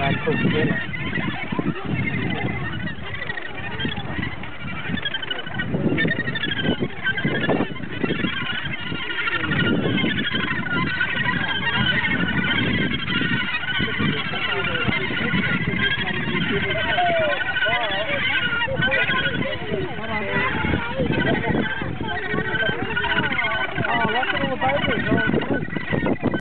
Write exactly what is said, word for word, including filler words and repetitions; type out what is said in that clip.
การปลูกเยอะนะ